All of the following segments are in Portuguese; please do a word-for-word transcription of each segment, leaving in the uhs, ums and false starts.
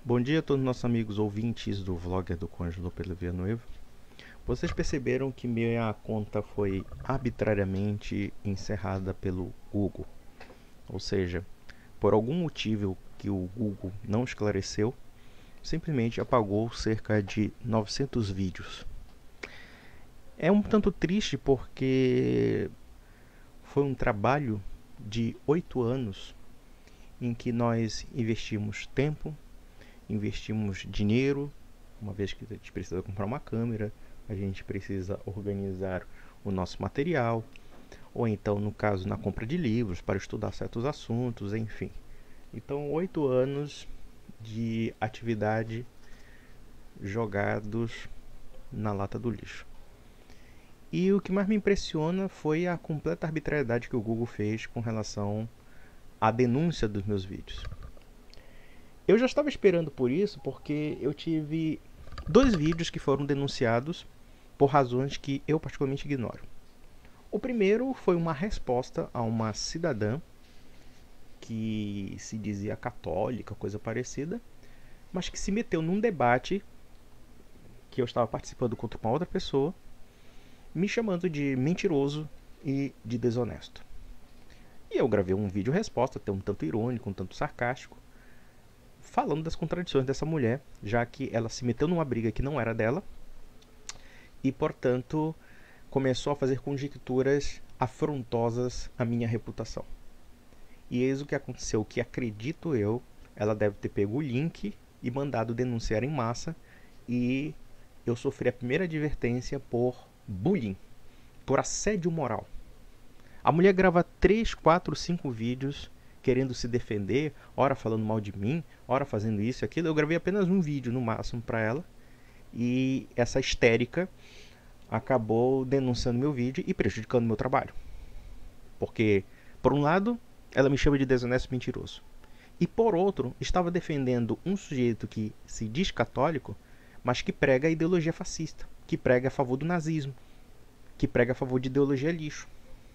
Bom dia a todos os nossos amigos ouvintes do vlogger do Cônjuge Pedro Villanueva. Vocês perceberam que minha conta foi arbitrariamente encerrada pelo Google. Ou seja, por algum motivo que o Google não esclareceu, simplesmente apagou cerca de novecentos vídeos. É um tanto triste porque foi um trabalho de oito anos em que nós investimos tempo, investimos dinheiro, uma vez que a gente precisa comprar uma câmera, a gente precisa organizar o nosso material, ou então, no caso, na compra de livros para estudar certos assuntos, enfim. Então, oito anos de atividade jogados na lata do lixo. E o que mais me impressiona foi a completa arbitrariedade que o Google fez com relação à denúncia dos meus vídeos. Eu já estava esperando por isso, porque eu tive dois vídeos que foram denunciados por razões que eu particularmente ignoro. O primeiro foi uma resposta a uma cidadã que se dizia católica, coisa parecida, mas que se meteu num debate que eu estava participando contra uma outra pessoa, me chamando de mentiroso e de desonesto. E eu gravei um vídeo resposta, até um tanto irônico, um tanto sarcástico, falando das contradições dessa mulher, já que ela se meteu numa briga que não era dela e, portanto, começou a fazer conjecturas afrontosas à minha reputação. E eis o que aconteceu, que acredito eu, ela deve ter pego o link e mandado denunciar em massa, e eu sofri a primeira advertência por bullying, por assédio moral. A mulher grava três, quatro, cinco vídeos querendo se defender, ora falando mal de mim, ora fazendo isso e aquilo. Eu gravei apenas um vídeo no máximo para ela, e essa histérica acabou denunciando meu vídeo e prejudicando meu trabalho. Porque, por um lado, ela me chama de desonesto e mentiroso, e por outro, estava defendendo um sujeito que se diz católico, mas que prega a ideologia fascista, que prega a favor do nazismo, que prega a favor de ideologia lixo.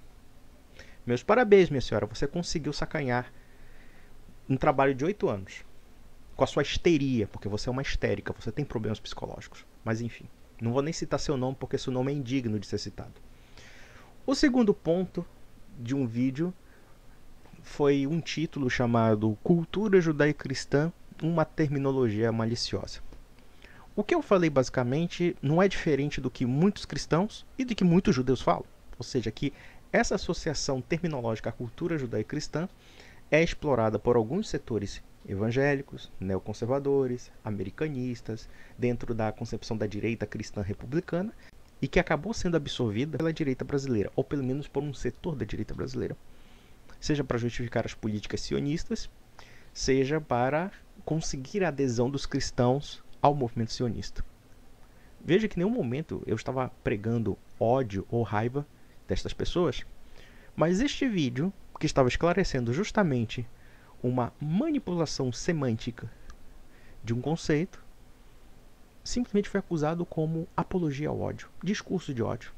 Meus parabéns, minha senhora, você conseguiu sacanhar um trabalho de oito anos com a sua histeria, porque você é uma histérica, você tem problemas psicológicos. Mas enfim, não vou nem citar seu nome, porque seu nome é indigno de ser citado. O segundo ponto de um vídeo foi um título chamado Cultura Judaico-Cristã, uma terminologia maliciosa. O que eu falei basicamente não é diferente do que muitos cristãos e do que muitos judeus falam. Ou seja, que essa associação terminológica à cultura judaico-cristã é explorada por alguns setores evangélicos, neoconservadores, americanistas, dentro da concepção da direita cristã republicana, e que acabou sendo absorvida pela direita brasileira, ou pelo menos por um setor da direita brasileira. Seja para justificar as políticas sionistas, seja para conseguir a adesão dos cristãos ao movimento sionista. Veja que em nenhum momento eu estava pregando ódio ou raiva destas pessoas, mas este vídeo, que estava esclarecendo justamente uma manipulação semântica de um conceito, simplesmente foi acusado como apologia ao ódio, discurso de ódio.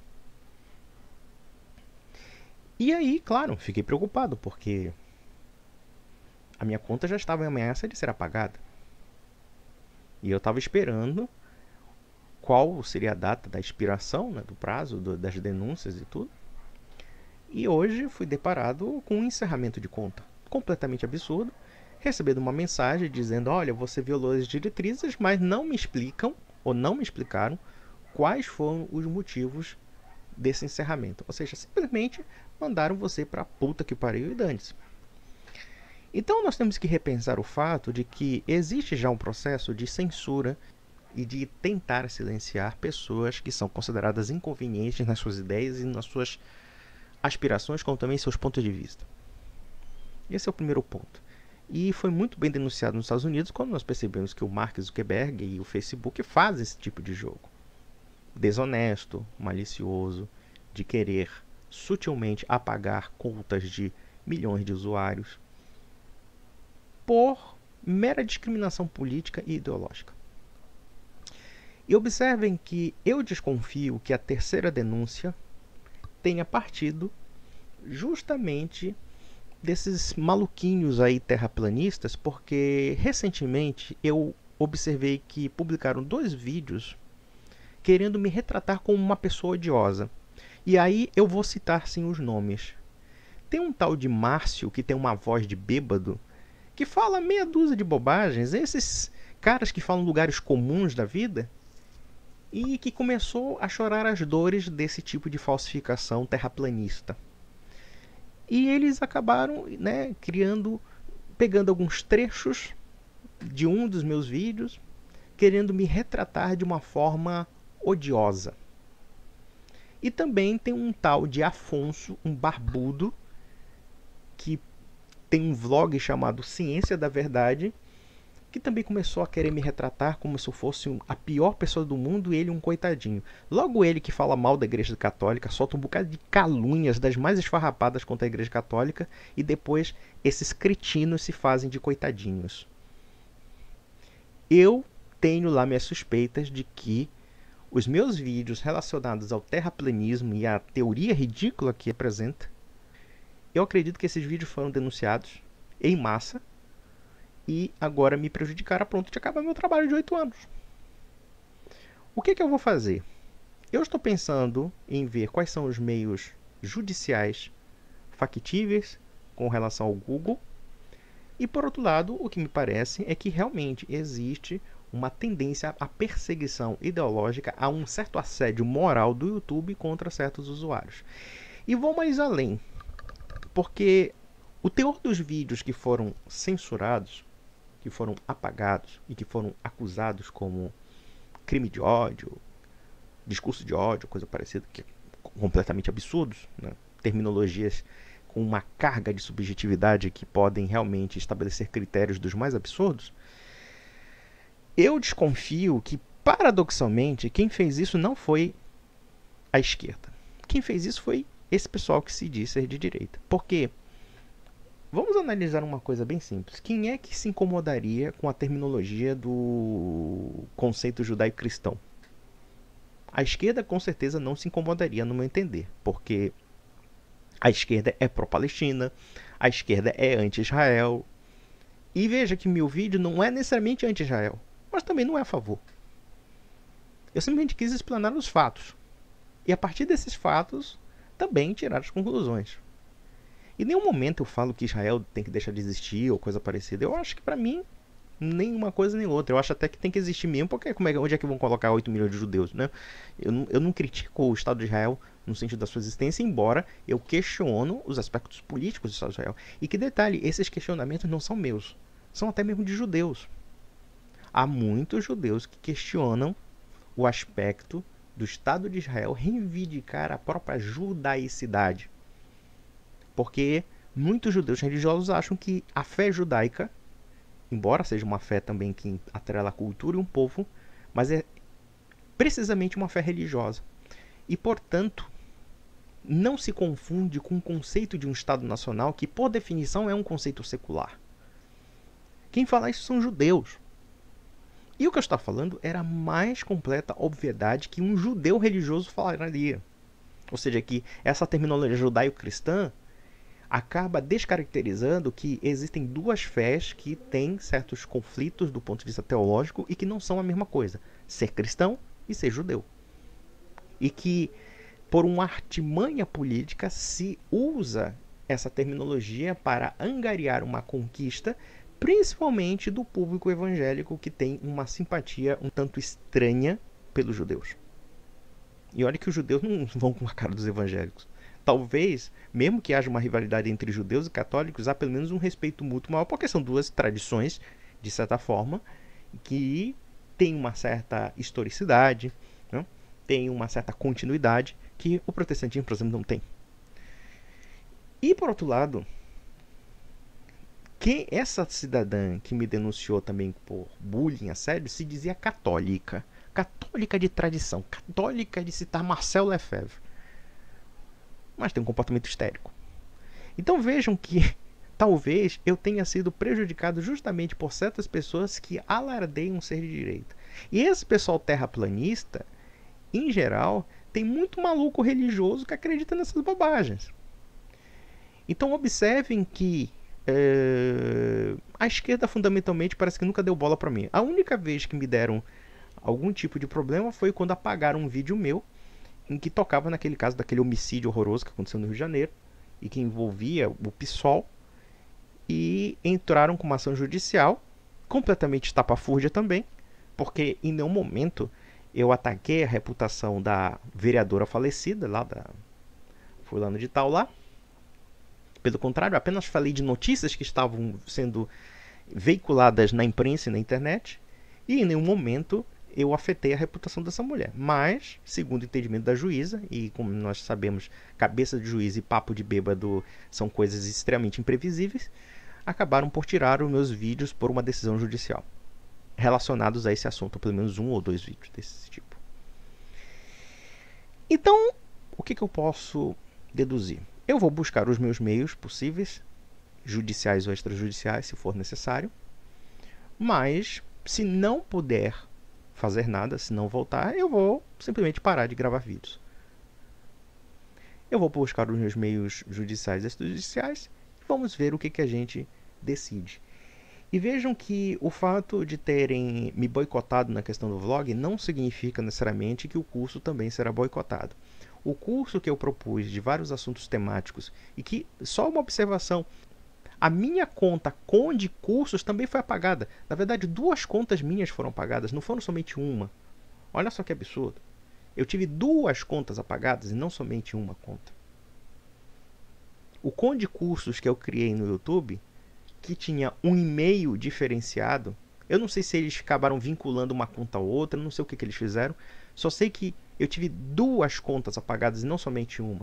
E aí, claro, fiquei preocupado, porque a minha conta já estava em ameaça de ser apagada. E eu estava esperando qual seria a data da expiração, né, do prazo, do, das denúncias e tudo. E hoje fui deparado com um encerramento de conta completamente absurdo, recebendo uma mensagem dizendo: olha, você violou as diretrizes, mas não me explicam, ou não me explicaram, quais foram os motivos desse encerramento. Ou seja, simplesmente mandaram você pra puta que pariu e dane-se. Então nós temos que repensar o fato de que existe já um processo de censura e de tentar silenciar pessoas que são consideradas inconvenientes nas suas ideias e nas suas aspirações, como também seus pontos de vista. Esse é o primeiro ponto. E foi muito bem denunciado nos Estados Unidos quando nós percebemos que o Mark Zuckerberg e o Facebook fazem esse tipo de jogo. Desonesto, malicioso, de querer sutilmente apagar contas de milhões de usuários por mera discriminação política e ideológica. E observem que eu desconfio que a terceira denúncia tenha partido justamente desses maluquinhos aí terraplanistas, porque recentemente eu observei que publicaram dois vídeos querendo me retratar como uma pessoa odiosa. E aí eu vou citar sim os nomes. Tem um tal de Márcio que tem uma voz de bêbado, que fala meia dúzia de bobagens, esses caras que falam lugares comuns da vida, e que começou a chorar as dores desse tipo de falsificação terraplanista. E eles acabaram, né, criando, pegando alguns trechos de um dos meus vídeos, querendo me retratar de uma forma odiosa. E também tem um tal de Afonso, um barbudo, que tem um vlog chamado Ciência da Verdade, que também começou a querer me retratar como se eu fosse a pior pessoa do mundo e ele um coitadinho. Logo ele, que fala mal da Igreja Católica, solta um bocado de calúnias das mais esfarrapadas contra a Igreja Católica, e depois esses cretinos se fazem de coitadinhos. Eu tenho lá minhas suspeitas de que os meus vídeos relacionados ao terraplanismo e à teoria ridícula que apresenta, eu acredito que esses vídeos foram denunciados em massa e agora me prejudicaram a ponto de acabar meu trabalho de oito anos. O que, que eu vou fazer? Eu estou pensando em ver quais são os meios judiciais factíveis com relação ao Google. E por outro lado, o que me parece é que realmente existe uma tendência à perseguição ideológica, a um certo assédio moral do YouTube contra certos usuários. E vou mais além, porque o teor dos vídeos que foram censurados, que foram apagados e que foram acusados como crime de ódio, discurso de ódio, coisa parecida, que é completamente absurdos, né? Terminologias com uma carga de subjetividade que podem realmente estabelecer critérios dos mais absurdos. Eu desconfio que, paradoxalmente, quem fez isso não foi a esquerda. Quem fez isso foi esse pessoal que se diz ser de direita. Porque vamos analisar uma coisa bem simples. Quem é que se incomodaria com a terminologia do conceito judaico-cristão? A esquerda com certeza não se incomodaria, no meu entender, porque a esquerda é pró-Palestina, a esquerda é anti-Israel. E veja que meu vídeo não é necessariamente anti-Israel, mas também não é a favor. Eu simplesmente quis explanar os fatos. E a partir desses fatos, também tirar as conclusões. Em nenhum momento eu falo que Israel tem que deixar de existir ou coisa parecida. Eu acho que para mim, nem uma coisa nem outra. Eu acho até que tem que existir mesmo, porque como é, onde é que vão colocar oito milhões de judeus, né? Eu não, eu não critico o Estado de Israel no sentido da sua existência, embora eu questiono os aspectos políticos do Estado de Israel. E que detalhe, esses questionamentos não são meus, são até mesmo de judeus. Há muitos judeus que questionam o aspecto do Estado de Israel reivindicar a própria judaicidade. Porque muitos judeus religiosos acham que a fé judaica, embora seja uma fé também que atrela a cultura e um povo, mas é precisamente uma fé religiosa. E, portanto, não se confunde com o conceito de um Estado nacional, que, por definição, é um conceito secular. Quem fala isso são judeus. E o que eu estava falando era a mais completa obviedade que um judeu religioso falaria. Ou seja, que essa terminologia judaico-cristã acaba descaracterizando que existem duas fés que têm certos conflitos do ponto de vista teológico e que não são a mesma coisa. Ser cristão e ser judeu. E que, por uma artimanha política, se usa essa terminologia para angariar uma conquista, principalmente do público evangélico, que tem uma simpatia um tanto estranha pelos judeus. E olha que os judeus não vão com a cara dos evangélicos. Talvez, mesmo que haja uma rivalidade entre judeus e católicos, há pelo menos um respeito mútuo maior, porque são duas tradições, de certa forma, que têm uma certa historicidade, né? Tem uma certa continuidade, que o protestantismo, por exemplo, não tem. E, por outro lado, que essa cidadã que me denunciou também por bullying, assédio, se dizia católica. Católica de tradição, católica de citar Marcel Lefebvre. Mas tem um comportamento histérico. Então vejam que talvez eu tenha sido prejudicado justamente por certas pessoas que alardeiam ser de direita. E esse pessoal terraplanista, em geral, tem muito maluco religioso que acredita nessas bobagens. Então observem que é, a esquerda fundamentalmente parece que nunca deu bola para mim. A única vez que me deram algum tipo de problema foi quando apagaram um vídeo meu em que tocava naquele caso daquele homicídio horroroso que aconteceu no Rio de Janeiro e que envolvia o PSOL, e entraram com uma ação judicial completamente estapafúrdia também, porque em nenhum momento eu ataquei a reputação da vereadora falecida lá da fulano de tal lá. Pelo contrário, apenas falei de notícias que estavam sendo veiculadas na imprensa e na internet, e em nenhum momento eu afetei a reputação dessa mulher. Mas, segundo o entendimento da juíza, e como nós sabemos, cabeça de juiz e papo de bêbado são coisas extremamente imprevisíveis, acabaram por tirar os meus vídeos por uma decisão judicial relacionados a esse assunto, pelo menos um ou dois vídeos desse tipo. Então, o que, que eu posso deduzir? Eu vou buscar os meus meios possíveis, judiciais ou extrajudiciais, se for necessário, mas se não puder fazer nada, se não voltar, eu vou simplesmente parar de gravar vídeos. Eu vou buscar os meus meios judiciais e extrajudiciais e vamos ver o que, que a gente decide. E vejam que o fato de terem me boicotado na questão do vlog não significa necessariamente que o curso também será boicotado. O curso que eu propus de vários assuntos temáticos, e que, só uma observação, a minha conta Conde Cursos também foi apagada. Na verdade, duas contas minhas foram apagadas, não foram somente uma. Olha só que absurdo. Eu tive duas contas apagadas e não somente uma conta. O Conde Cursos que eu criei no YouTube, que tinha um e-mail diferenciado, eu não sei se eles acabaram vinculando uma conta a outra, não sei o que, que eles fizeram, só sei que eu tive duas contas apagadas e não somente uma.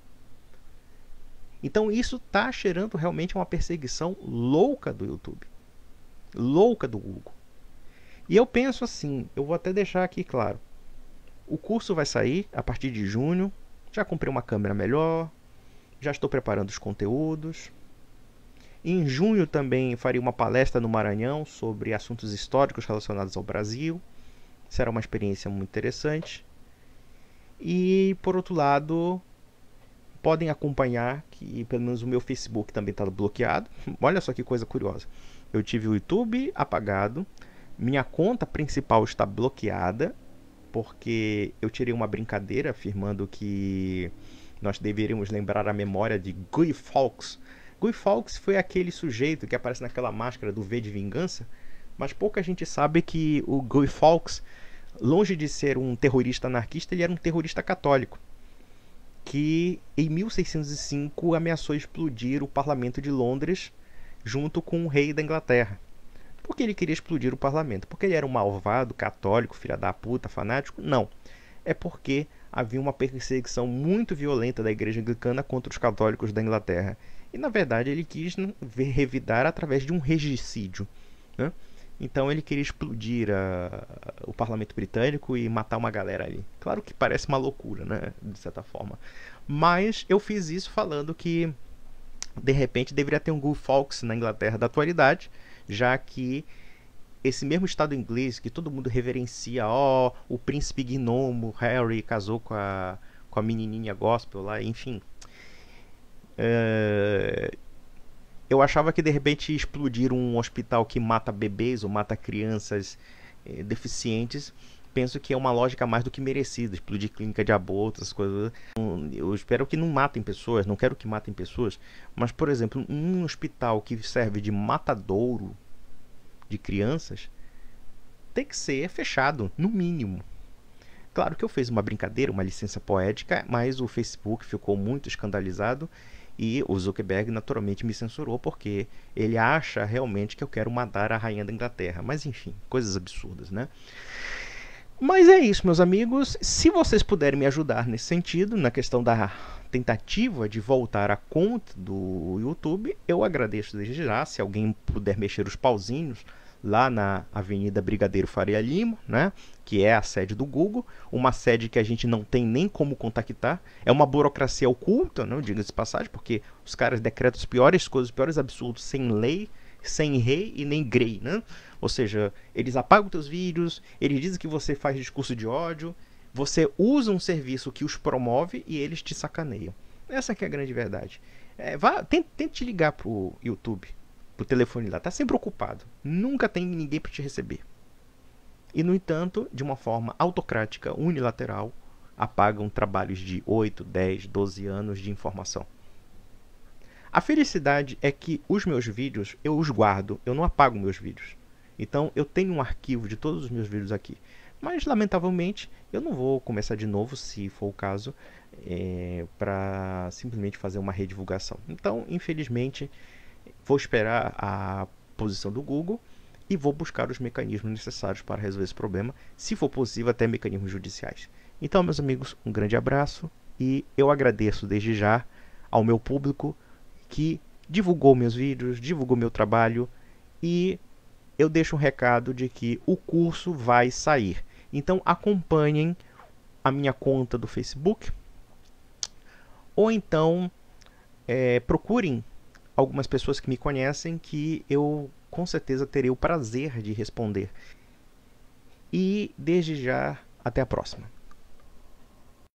Então isso está cheirando realmente uma perseguição louca do YouTube. Louca do Google. E eu penso assim, eu vou até deixar aqui claro. O curso vai sair a partir de junho. Já comprei uma câmera melhor. Já estou preparando os conteúdos. Em junho também farei uma palestra no Maranhão sobre assuntos históricos relacionados ao Brasil. Será uma experiência muito interessante. E, por outro lado, podem acompanhar que pelo menos o meu Facebook também está bloqueado. Olha só que coisa curiosa. Eu tive o YouTube apagado. Minha conta principal está bloqueada, porque eu tirei uma brincadeira afirmando que nós deveríamos lembrar a memória de Guy Fawkes. Guy Fawkes foi aquele sujeito que aparece naquela máscara do V de Vingança, mas pouca gente sabe que o Guy Fawkes, longe de ser um terrorista anarquista, ele era um terrorista católico, que em mil seiscentos e cinco ameaçou explodir o parlamento de Londres junto com o rei da Inglaterra. Por que ele queria explodir o parlamento? Porque ele era um malvado, católico, filha da puta, fanático? Não. É porque havia uma perseguição muito violenta da igreja anglicana contra os católicos da Inglaterra. E na verdade ele quis revidar através de um regicídio, né? Então ele queria explodir a, o parlamento britânico e matar uma galera ali. Claro que parece uma loucura, né? De certa forma. Mas eu fiz isso falando que de repente deveria ter um Guy Fawkes na Inglaterra da atualidade, já que esse mesmo estado inglês que todo mundo reverencia, ó, oh, o príncipe gnomo Harry casou com a, com a menininha gospel lá, enfim. É... Eu achava que de repente explodir um hospital que mata bebês ou mata crianças eh, deficientes, penso que é uma lógica mais do que merecida. Explodir clínica de aborto, essas coisas. Eu espero que não matem pessoas, não quero que matem pessoas, mas, por exemplo, um hospital que serve de matadouro de crianças tem que ser fechado, no mínimo. Claro que eu fiz uma brincadeira, uma licença poética, mas o Facebook ficou muito escandalizado e o Zuckerberg naturalmente me censurou porque ele acha realmente que eu quero matar a rainha da Inglaterra. Mas enfim, coisas absurdas, né? Mas é isso, meus amigos. Se vocês puderem me ajudar nesse sentido, na questão da tentativa de voltar à conta do YouTube, eu agradeço desde já. Se alguém puder mexer os pauzinhos lá na Avenida Brigadeiro Faria Lima, né, que é a sede do Google, uma sede que a gente não tem nem como contactar, é uma burocracia oculta, né, diga-se de passagem, porque os caras decretam as piores coisas, os piores absurdos, sem lei, sem rei e nem grey, né? Ou seja, eles apagam teus vídeos, eles dizem que você faz discurso de ódio, você usa um serviço que os promove e eles te sacaneiam. Essa que é a grande verdade. É, vá, tente, tente ligar pro YouTube, pro telefone lá, tá sempre ocupado. Nunca tem ninguém para te receber. E, no entanto, de uma forma autocrática, unilateral, apagam trabalhos de oito, dez, doze anos de informação. A felicidade é que os meus vídeos, eu os guardo, eu não apago meus vídeos. Então, eu tenho um arquivo de todos os meus vídeos aqui. Mas, lamentavelmente, eu não vou começar de novo, se for o caso, é, para simplesmente fazer uma redivulgação. Então, infelizmente, vou esperar a posição do Google e vou buscar os mecanismos necessários para resolver esse problema, se for possível, até mecanismos judiciais. Então, meus amigos, um grande abraço e eu agradeço desde já ao meu público que divulgou meus vídeos, divulgou meu trabalho, e eu deixo um recado de que o curso vai sair. Então acompanhem a minha conta do Facebook, ou então é, procurem algumas pessoas que me conhecem, que eu com certeza terei o prazer de responder. E desde já, até a próxima.